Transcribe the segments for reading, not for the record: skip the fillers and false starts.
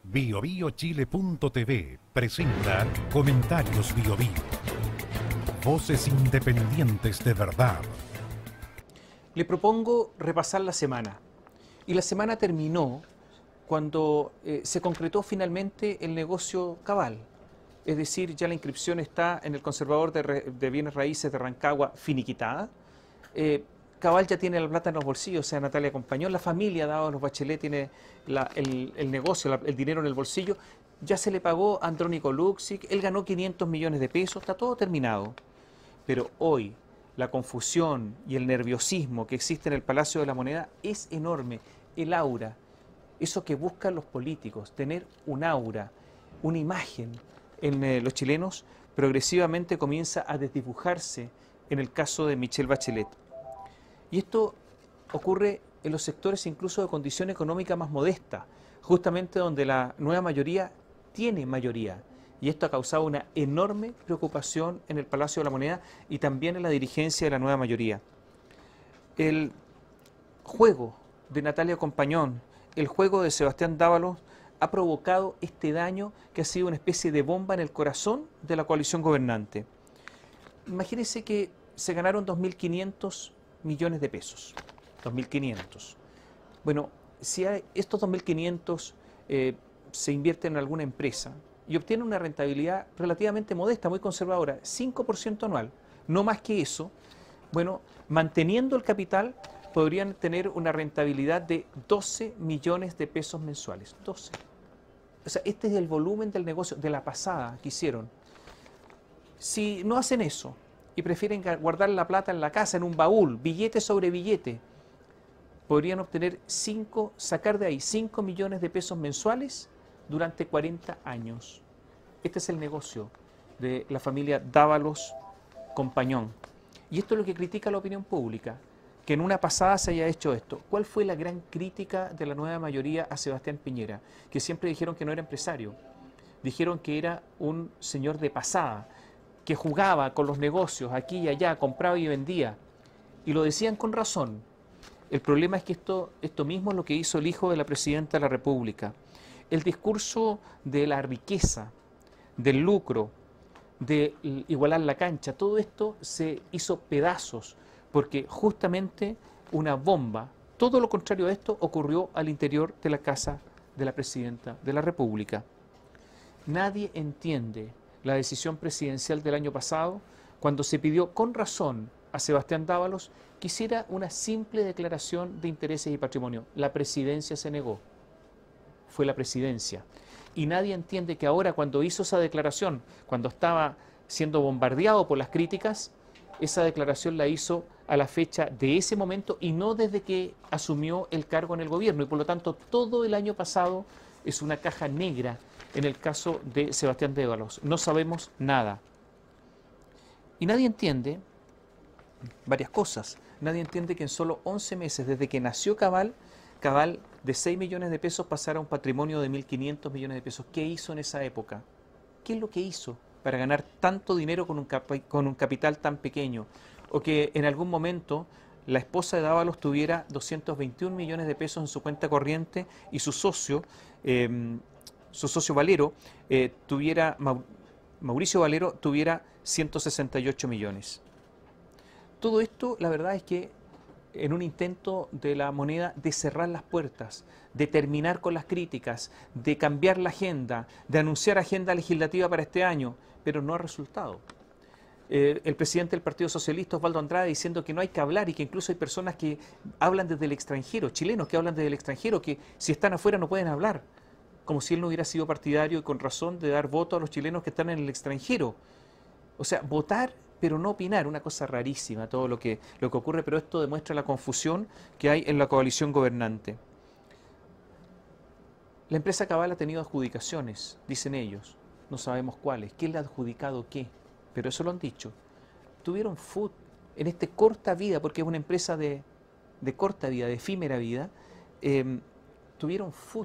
BioBioChile.tv presenta Comentarios BioBio. Voces independientes de verdad. Le propongo repasar la semana. Y la semana terminó cuando se concretó finalmente el negocio Cabal. Es decir, ya la inscripción está en el Conservador de Bienes Raíces de Rancagua finiquitada. Cabal ya tiene la plata en los bolsillos, o sea, Natalia Compañón, la familia Dávalos Bachelet tiene el negocio, el dinero en el bolsillo. Ya se le pagó a Andrónico Luksic, él ganó 500 millones de pesos, está todo terminado. Pero hoy la confusión y el nerviosismo que existe en el Palacio de la Moneda es enorme. El aura, eso que buscan los políticos, tener un aura, una imagen en los chilenos, progresivamente comienza a desdibujarse en el caso de Michelle Bachelet. Y esto ocurre en los sectores incluso de condición económica más modesta, justamente donde la nueva mayoría tiene mayoría. Y esto ha causado una enorme preocupación en el Palacio de la Moneda y también en la dirigencia de la nueva mayoría. El juego de Natalia Compañón, el juego de Sebastián Dávalos, ha provocado este daño que ha sido una especie de bomba en el corazón de la coalición gobernante. Imagínense que se ganaron 2.500 millones de pesos. 2.500. Bueno, si estos 2.500 se invierten en alguna empresa y obtienen una rentabilidad relativamente modesta, muy conservadora, 5% anual, no más que eso, bueno, manteniendo el capital podrían tener una rentabilidad de 12 millones de pesos mensuales. 12. O sea, este es el volumen del negocio, de la pasada que hicieron. Si no hacen eso y prefieren guardar la plata en la casa, en un baúl, billete sobre billete, podrían obtener sacar de ahí 5 millones de pesos mensuales durante 40 años. Este es el negocio de la familia Dávalos Compañón. Y esto es lo que critica la opinión pública, que en una pasada se haya hecho esto. ¿Cuál fue la gran crítica de la nueva mayoría a Sebastián Piñera? Que siempre dijeron que no era empresario. Dijeron que era un señor de pasada, que jugaba con los negocios aquí y allá, compraba y vendía. Y lo decían con razón. El problema es que esto mismo es lo que hizo el hijo de la presidenta de la República. El discurso de la riqueza, del lucro, de igualar la cancha, todo esto se hizo pedazos porque justamente una bomba, todo lo contrario a esto, ocurrió al interior de la casa de la presidenta de la República. Nadie entiende la decisión presidencial del año pasado cuando se pidió con razón a Sebastián Dávalos que hiciera una simple declaración de intereses y patrimonio. La presidencia se negó. Fue la presidencia. Y nadie entiende que ahora cuando hizo esa declaración, cuando estaba siendo bombardeado por las críticas, esa declaración la hizo a la fecha de ese momento y no desde que asumió el cargo en el gobierno. Y por lo tanto, todo el año pasado es una caja negra en el caso de Sebastián Dávalos. No sabemos nada. Y nadie entiende varias cosas. Nadie entiende que en solo 11 meses, desde que nació Cabal de 6 millones de pesos pasara a un patrimonio de 1.500 millones de pesos. ¿Qué hizo en esa época? ¿Qué es lo que hizo para ganar tanto dinero con un capital tan pequeño? O que en algún momento la esposa de Dávalos tuviera 221 millones de pesos en su cuenta corriente y su socio Valero, Mauricio Valero, tuviera 168 millones. Todo esto, la verdad es que en un intento de la Moneda de cerrar las puertas, de terminar con las críticas, de cambiar la agenda, de anunciar agenda legislativa para este año, pero no ha resultado. El presidente del Partido Socialista, Osvaldo Andrade, diciendo que no hay que hablar y que incluso hay personas que hablan desde el extranjero, chilenos que hablan desde el extranjero, que si están afuera no pueden hablar, como si él no hubiera sido partidario y con razón de dar voto a los chilenos que están en el extranjero. O sea, votar pero no opinar, una cosa rarísima todo lo que ocurre, pero esto demuestra la confusión que hay en la coalición gobernante. La empresa Cabal ha tenido adjudicaciones, dicen ellos, no sabemos cuáles, quién le ha adjudicado qué, pero eso lo han dicho. Tuvieron FUT en esta corta vida, porque es una empresa de corta vida, de efímera vida, tuvieron FUT,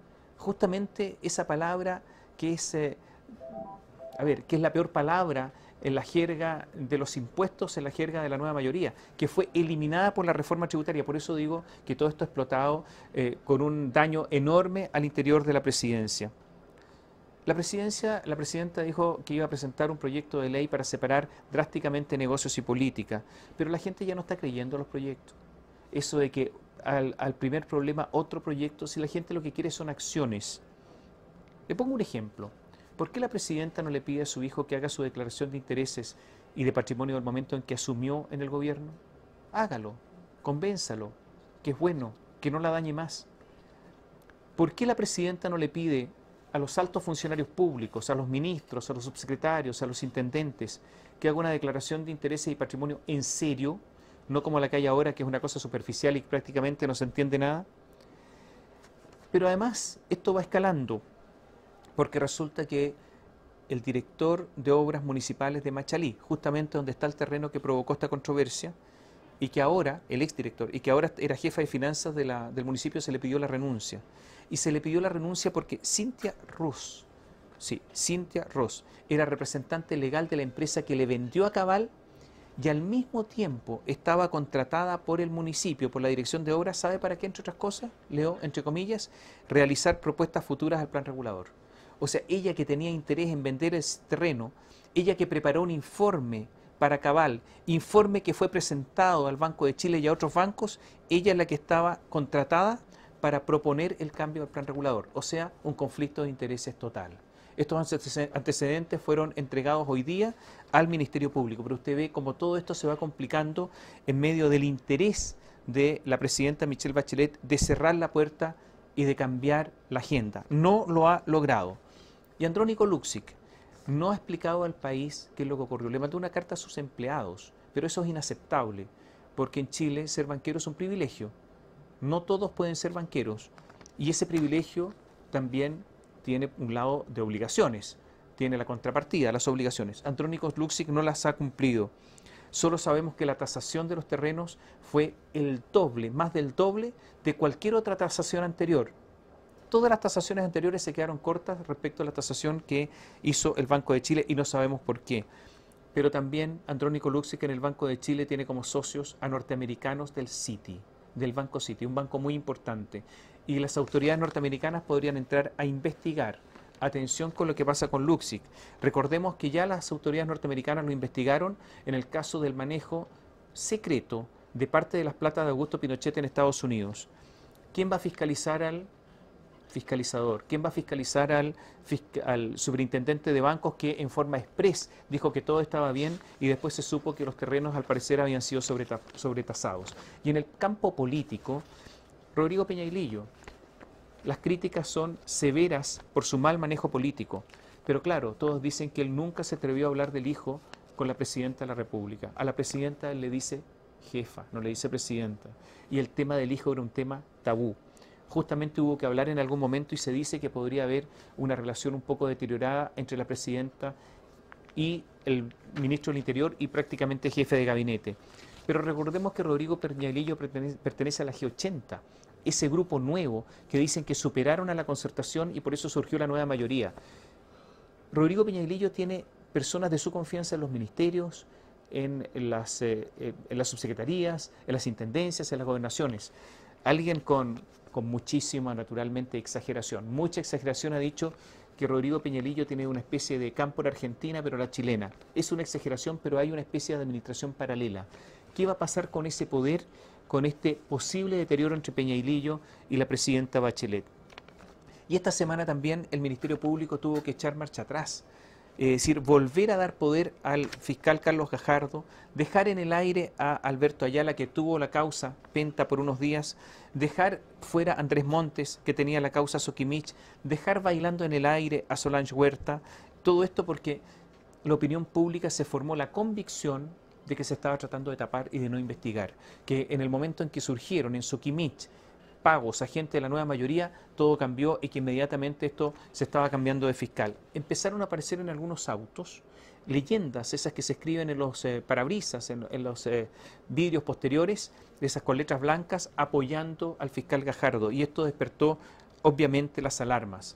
justamente esa palabra que es, que es la peor palabra en la jerga de los impuestos, en la jerga de la nueva mayoría, que fue eliminada por la reforma tributaria. Por eso digo que todo esto ha explotado con un daño enorme al interior de la presidencia. La presidenta dijo que iba a presentar un proyecto de ley para separar drásticamente negocios y política, pero la gente ya no está creyendo los proyectos. Eso de que al primer problema otro proyecto, si la gente lo que quiere son acciones. Le pongo un ejemplo. ¿Por qué la presidenta no le pide a su hijo que haga su declaración de intereses y de patrimonio del momento en que asumió en el gobierno? Hágalo, convénzalo, que es bueno, que no la dañe más. ¿Por qué la presidenta no le pide a los altos funcionarios públicos, a los ministros, a los subsecretarios, a los intendentes, que haga una declaración de intereses y patrimonio en serio, no como la que hay ahora, que es una cosa superficial y prácticamente no se entiende nada? Pero además, esto va escalando, porque resulta que el director de obras municipales de Machalí, justamente donde está el terreno que provocó esta controversia, y que ahora, el exdirector, y que ahora era jefa de finanzas del municipio, se le pidió la renuncia. Y se le pidió la renuncia porque Cynthia Ross, sí, Cynthia Ross, era representante legal de la empresa que le vendió a Cabal y al mismo tiempo estaba contratada por el municipio, por la dirección de obras. ¿Sabe para qué, entre otras cosas? Leo, entre comillas, realizar propuestas futuras al plan regulador. O sea, ella que tenía interés en vender ese terreno, ella que preparó un informe para Cabal, informe que fue presentado al Banco de Chile y a otros bancos, ella es la que estaba contratada para proponer el cambio del plan regulador, o sea, un conflicto de intereses total. Estos antecedentes fueron entregados hoy día al Ministerio Público, pero usted ve cómo todo esto se va complicando en medio del interés de la presidenta Michelle Bachelet de cerrar la puerta y de cambiar la agenda. No lo ha logrado. Y Andrónico Luksic no ha explicado al país qué es lo que ocurrió. Le mandó una carta a sus empleados, pero eso es inaceptable, porque en Chile ser banquero es un privilegio. No todos pueden ser banqueros, y ese privilegio también tiene un lado de obligaciones, tiene la contrapartida, las obligaciones. Andrónico Luksic no las ha cumplido. Solo sabemos que la tasación de los terrenos fue el doble, más del doble de cualquier otra tasación anterior. Todas las tasaciones anteriores se quedaron cortas respecto a la tasación que hizo el Banco de Chile y no sabemos por qué. Pero también Andrónico Luksic en el Banco de Chile tiene como socios a norteamericanos del Citi, del Banco Citi, un banco muy importante. Y las autoridades norteamericanas podrían entrar a investigar. Atención con lo que pasa con Luksic. Recordemos que ya las autoridades norteamericanas lo investigaron en el caso del manejo secreto de parte de las platas de Augusto Pinochet en Estados Unidos. ¿Quién va a fiscalizar al fiscalizador? ¿Quién va a fiscalizar al superintendente de bancos que en forma express dijo que todo estaba bien y después se supo que los terrenos al parecer habían sido sobretasados? Y en el campo político, Rodrigo Peñailillo, las críticas son severas por su mal manejo político, pero claro, todos dicen que él nunca se atrevió a hablar del hijo con la presidenta de la República. A la presidenta él le dice jefa, no le dice presidenta, y el tema del hijo era un tema tabú. Justamente hubo que hablar en algún momento y se dice que podría haber una relación un poco deteriorada entre la presidenta y el ministro del Interior y prácticamente jefe de gabinete. Pero recordemos que Rodrigo Peñailillo pertenece a la G80, ese grupo nuevo que dicen que superaron a la concertación y por eso surgió la nueva mayoría. Rodrigo Peñailillo tiene personas de su confianza en los ministerios, en las subsecretarías, en las intendencias, en las gobernaciones. Alguien con muchísima, naturalmente, exageración. Mucha exageración ha dicho que Rodrigo Peñailillo tiene una especie de campo en Argentina, pero la chilena. Es una exageración, pero hay una especie de administración paralela. ¿Qué va a pasar con ese poder, con este posible deterioro entre Peñailillo y la presidenta Bachelet? Y esta semana también el Ministerio Público tuvo que echar marcha atrás. Es decir, volver a dar poder al fiscal Carlos Gajardo, dejar en el aire a Alberto Ayala, que tuvo la causa Penta por unos días, dejar fuera a Andrés Montes, que tenía la causa Soquimich, dejar bailando en el aire a Solange Huerta. Todo esto porque la opinión pública se formó la convicción de que se estaba tratando de tapar y de no investigar, que en el momento en que surgieron en Soquimich pagos a gente de la nueva mayoría, todo cambió y que inmediatamente esto se estaba cambiando de fiscal. Empezaron a aparecer en algunos autos leyendas, esas que se escriben en los parabrisas, en los vidrios posteriores, esas con letras blancas, apoyando al fiscal Gajardo, y esto despertó obviamente las alarmas.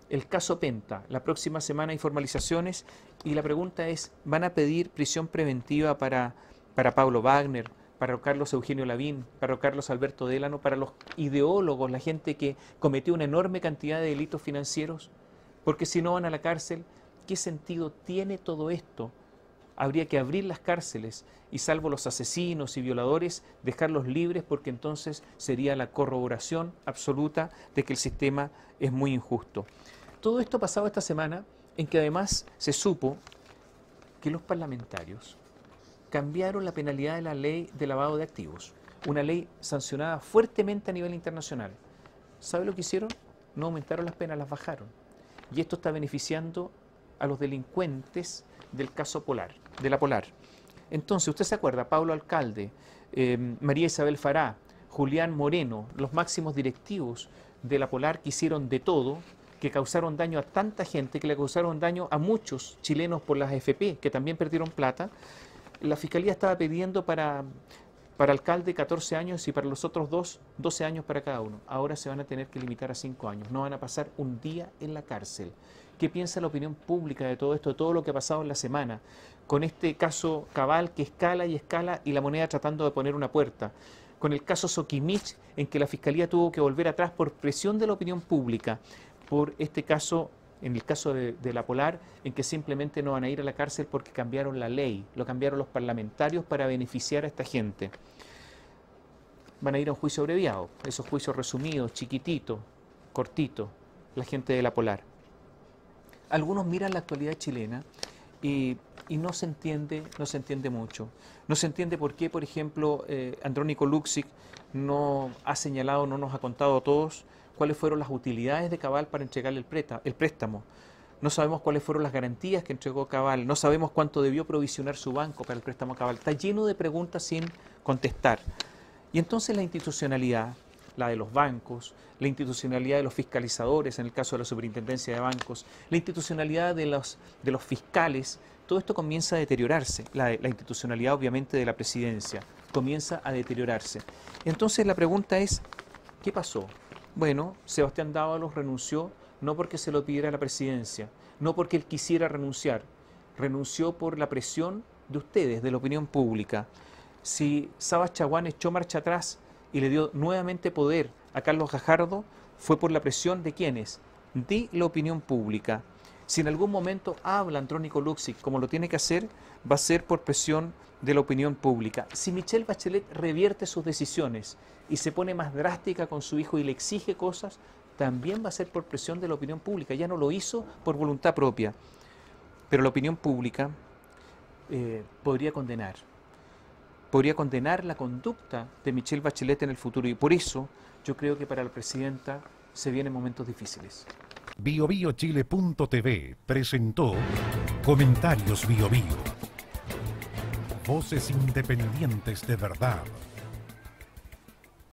el caso Penta. La próxima semana hay formalizaciones y la pregunta es, ¿van a pedir prisión preventiva para Pablo Wagner, para Carlos Eugenio Lavín, para Carlos Alberto Délano, para los ideólogos, la gente que cometió una enorme cantidad de delitos financieros? Porque si no van a la cárcel, ¿qué sentido tiene todo esto? Habría que abrir las cárceles y, salvo los asesinos y violadores, dejarlos libres, porque entonces sería la corroboración absoluta de que el sistema es muy injusto. Todo esto pasaba esta semana en que además se supo que los parlamentarios cambiaron la penalidad de la ley de lavado de activos, una ley sancionada fuertemente a nivel internacional. ¿Sabe lo que hicieron? No aumentaron las penas, las bajaron. Y esto está beneficiando a los delincuentes del caso Polar, de la Polar. Entonces, usted se acuerda, Pablo Alcalde, María Isabel Fará, Julián Moreno, los máximos directivos de la Polar que hicieron de todo, que causaron daño a tanta gente, que le causaron daño a muchos chilenos por las AFP, que también perdieron plata. La Fiscalía estaba pidiendo para Alcalde 14 años y para los otros dos, 12 años para cada uno. Ahora se van a tener que limitar a 5 años. No van a pasar un día en la cárcel. ¿Qué piensa la opinión pública de todo esto, de todo lo que ha pasado en la semana? Con este caso Cabal que escala y la moneda tratando de poner una puerta. Con el caso Soquimich, en que la Fiscalía tuvo que volver atrás por presión de la opinión pública. Por este caso, en el caso de la Polar, en que simplemente no van a ir a la cárcel porque cambiaron la ley, lo cambiaron los parlamentarios para beneficiar a esta gente. Van a ir a un juicio abreviado, esos juicios resumidos, chiquititos, cortitos, la gente de la Polar. Algunos miran la actualidad chilena y no se entiende mucho. No se entiende por qué, por ejemplo, Andrónico Luksic no ha señalado, no nos ha contado a todos cuáles fueron las utilidades de Cabal para entregarle el préstamo. No sabemos cuáles fueron las garantías que entregó Cabal, no sabemos cuánto debió provisionar su banco para el préstamo a Cabal. Está lleno de preguntas sin contestar. Y entonces la institucionalidad, la de los bancos, la institucionalidad de los fiscalizadores, en el caso de la superintendencia de bancos, la institucionalidad de los fiscales, todo esto comienza a deteriorarse. La institucionalidad, obviamente, de la presidencia comienza a deteriorarse. Entonces la pregunta es, ¿qué pasó? Bueno, Sebastián Dávalos renunció no porque se lo pidiera la presidencia, no porque él quisiera renunciar, renunció por la presión de ustedes, de la opinión pública. Si Sabas Chaguán echó marcha atrás y le dio nuevamente poder a Carlos Gajardo, fue por la presión de ¿quiénes? De la opinión pública. Si en algún momento habla Andrónico Luksic como lo tiene que hacer, va a ser por presión de la opinión pública. Si Michelle Bachelet revierte sus decisiones y se pone más drástica con su hijo y le exige cosas, también va a ser por presión de la opinión pública. Ya no lo hizo por voluntad propia. Pero la opinión pública podría condenar la conducta de Michelle Bachelet en el futuro. Y por eso yo creo que para la presidenta se vienen momentos difíciles. BioBioChile.tv presentó Comentarios BioBio. Voces independientes de verdad.